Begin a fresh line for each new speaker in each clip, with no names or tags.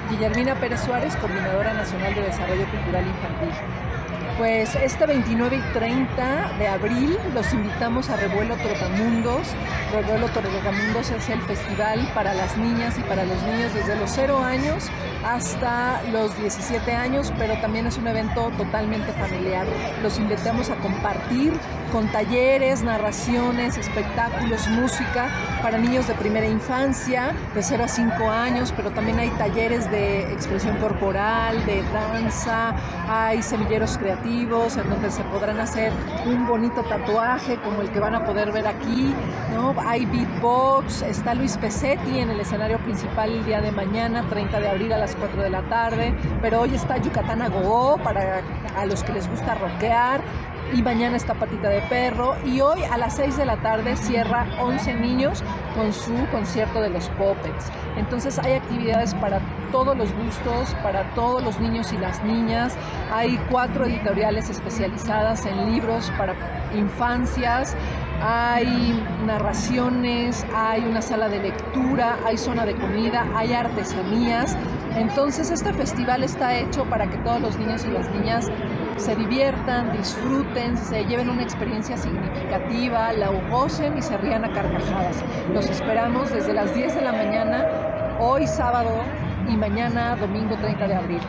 Guillermina Pérez Suárez, Coordinadora Nacional de Desarrollo Cultural Infantil. Pues este 29 y 30 de abril los invitamos a Revuelo Trotamundos. Revuelo Trotamundos es el festival para las niñas y para los niños desde los 0 años hasta los 17 años, pero también es un evento totalmente familiar. Los invitamos a compartir con talleres, narraciones, espectáculos, música para niños de primera infancia, de 0 a 5 años, pero también hay talleres de expresión corporal, de danza, hay semilleros creativos en donde se podrán hacer un bonito tatuaje como el que van a poder ver aquí, ¿no? Hay beatbox, está Luis Pesetti en el escenario principal el día de mañana, 30 de abril a las 4 de la tarde, pero hoy está Yucatán a Gogo para a los que les gusta rockear, y mañana está Patita de Perro, y hoy a las 6 de la tarde cierra 11 niños con su concierto de los Puppets. Entonces hay actividades para todos los gustos, para todos los niños y las niñas. Hay 4 editoriales especializadas en libros para infancias, hay narraciones, hay una sala de lectura, hay zona de comida, hay artesanías. Entonces este festival está hecho para que todos los niños y las niñas se diviertan, disfruten, se lleven una experiencia significativa, la gocen y se rían a carcajadas. Los esperamos desde las 10 de la mañana, hoy sábado y mañana domingo 30 de abril.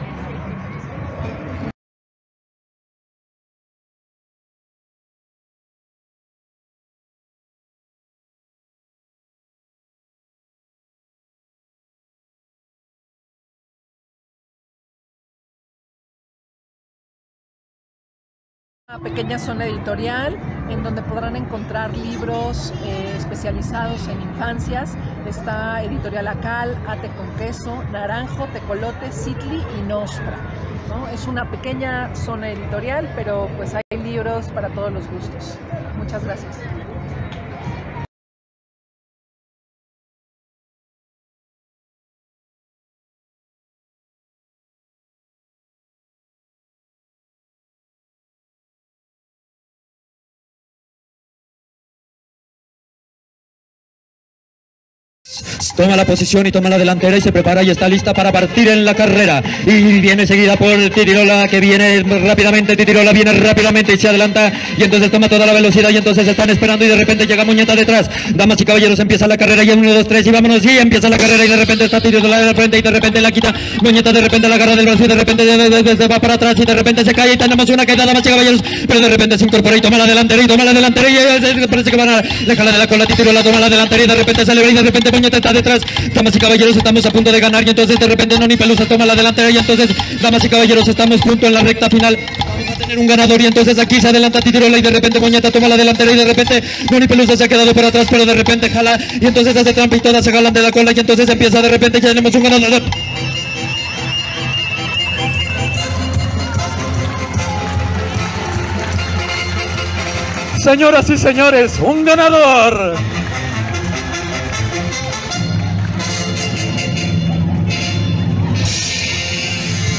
Una pequeña zona editorial en donde podrán encontrar libros especializados en infancias. Está Editorial Acal, Ate con Queso, Naranjo, Tecolote, Citli y Nostra, ¿no? Es una pequeña zona editorial, pero pues hay libros para todos los gustos. Muchas gracias.
Toma la posición y toma la delantera y se prepara y está lista para partir en la carrera. Y viene seguida por Titirola, que viene rápidamente. Titirola viene rápidamente y se adelanta. Y entonces toma toda la velocidad y entonces están esperando y de repente llega Muñeta detrás. Damas y caballeros, empieza la carrera y 1, 2, 3 y vámonos. Y empieza la carrera y de repente está Titirola de frente y de repente la quita. Muñeta de repente la agarra del brazo y de repente va para atrás y de repente se cae y tenemos una caída, damas y caballeros. Pero de repente se incorpora y toma la delantera y parece que van a dejarla de la cola. Titirola toma la delantera y de repente sale y de repente Muñeta está detrás. Damas y caballeros, estamos a punto de ganar y entonces de repente Noni Pelusa toma la delantera y entonces, damas y caballeros, estamos punto en la recta final. Vamos a tener un ganador y entonces aquí se adelanta Titirola y de repente Muñeta toma la delantera y de repente Noni Pelusa se ha quedado por atrás, pero de repente jala y entonces hace trampa y todas se jalan de la cola y entonces empieza de repente, ya tenemos un ganador.
Señoras y señores, un ganador.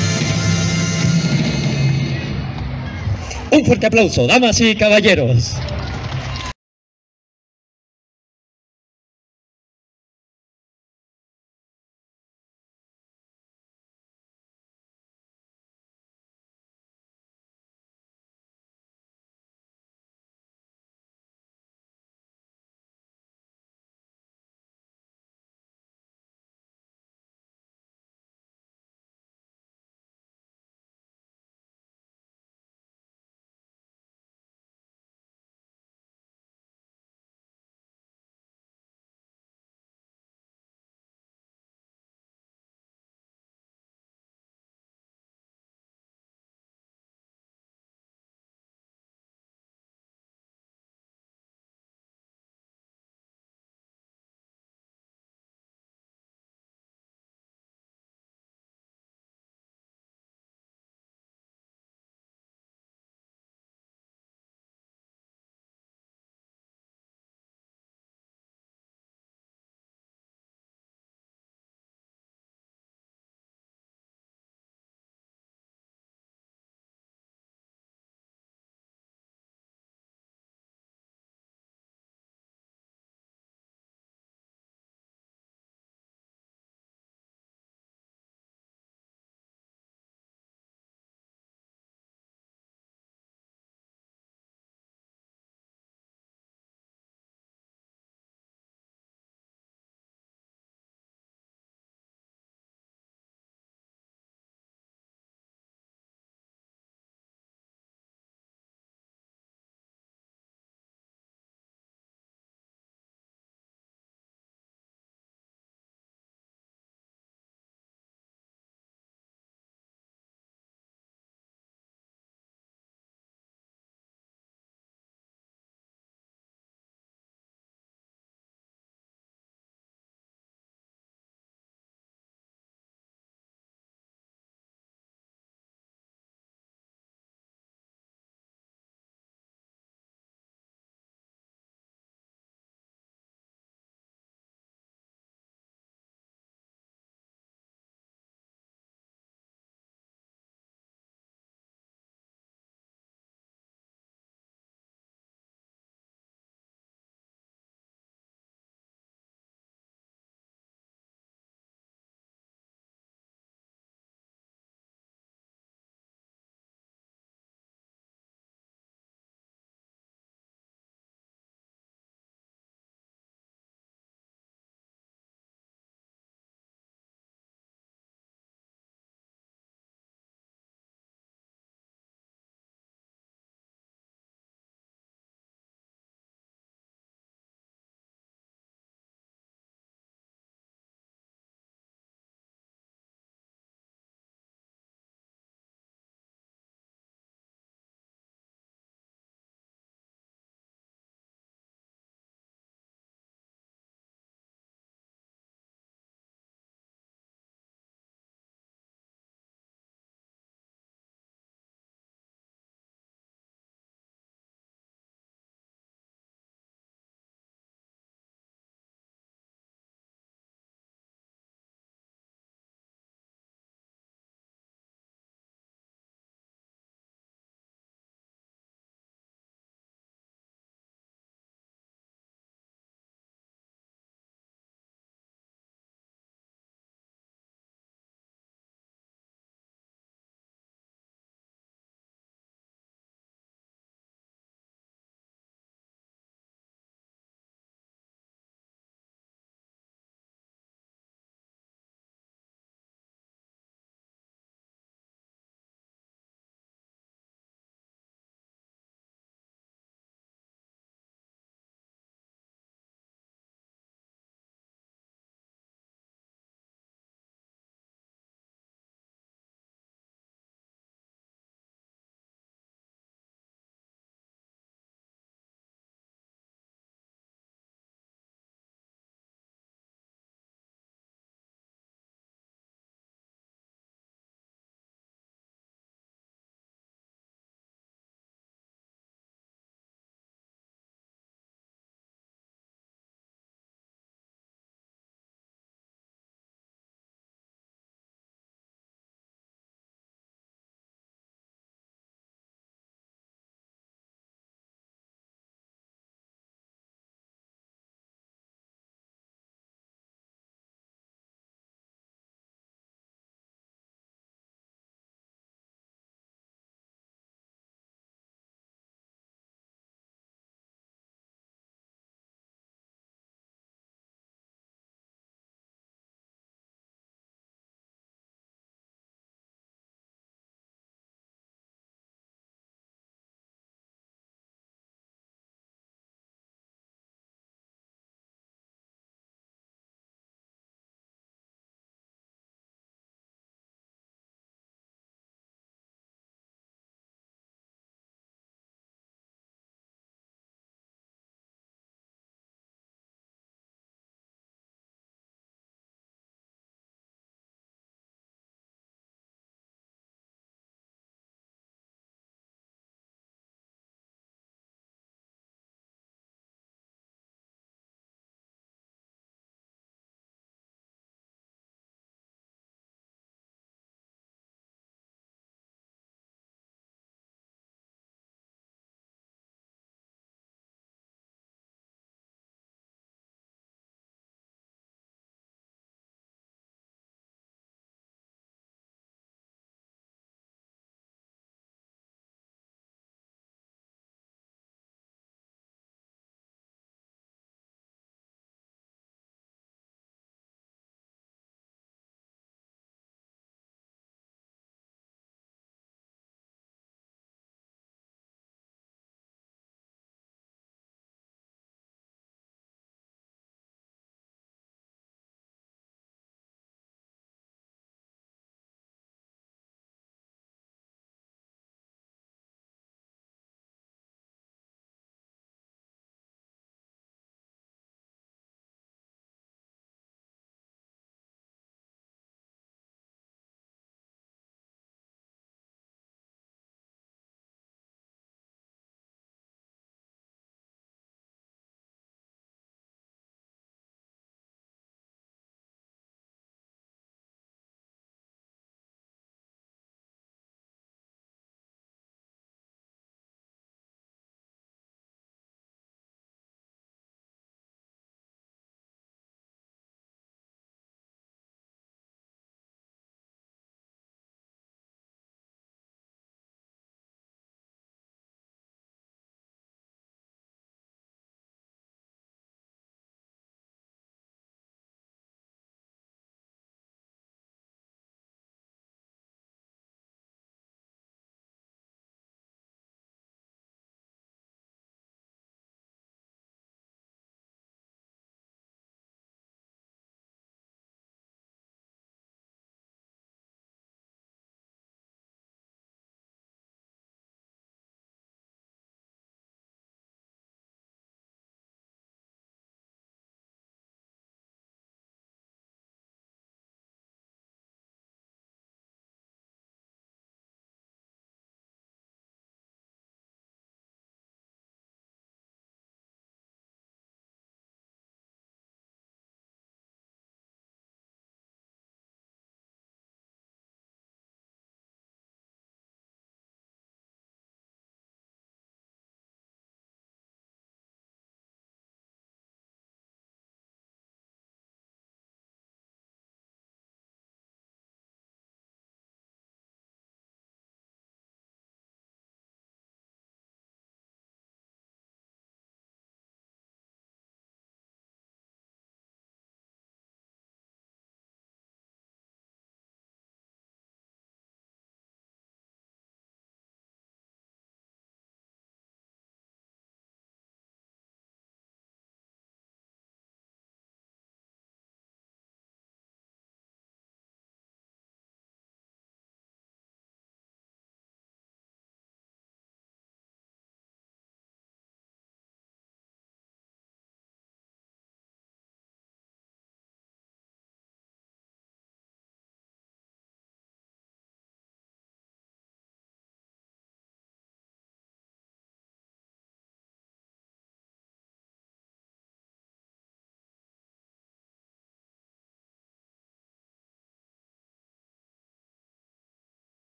Un fuerte aplauso, damas y caballeros.